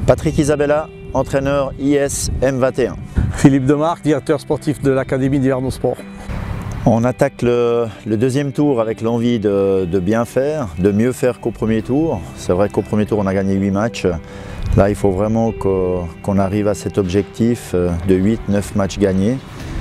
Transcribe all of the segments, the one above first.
Patrick Isabella, entraîneur IS M21. Philippe Demarque, directeur sportif de l'Académie d'Yverdon Sport. On attaque le deuxième tour avec l'envie de bien faire, de mieux faire qu'au premier tour. C'est vrai qu'au premier tour on a gagné 8 matchs. Là il faut vraiment qu'on arrive à cet objectif de 8-9 matchs gagnés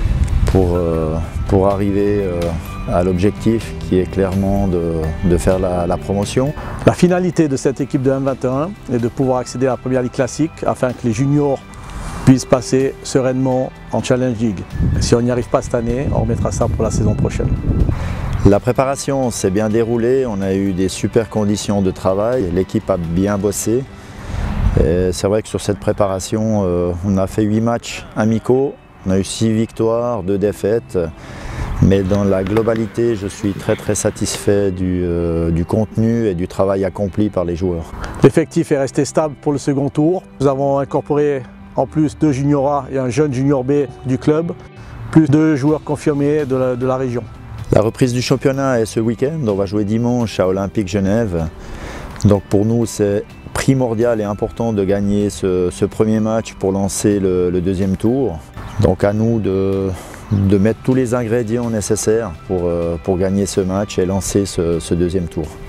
pour arriver à l'objectif qui est clairement de faire la promotion. La finalité de cette équipe de M21 est de pouvoir accéder à la Première Ligue classique afin que les juniors puissent passer sereinement en Challenge League. Si on n'y arrive pas cette année, on remettra ça pour la saison prochaine. La préparation s'est bien déroulée, on a eu des super conditions de travail, l'équipe a bien bossé. C'est vrai que sur cette préparation, on a fait 8 matchs amicaux, on a eu 6 victoires, 2 défaites. Mais dans la globalité, je suis très satisfait du contenu et du travail accompli par les joueurs. L'effectif est resté stable pour le second tour. Nous avons incorporé en plus 2 juniors A et un jeune junior B du club, plus 2 joueurs confirmés de la région. La reprise du championnat est ce week-end, on va jouer dimanche à Olympique Genève. Donc pour nous c'est primordial et important de gagner ce premier match pour lancer le deuxième tour. Donc à nous de mettre tous les ingrédients nécessaires pour gagner ce match et lancer ce deuxième tour.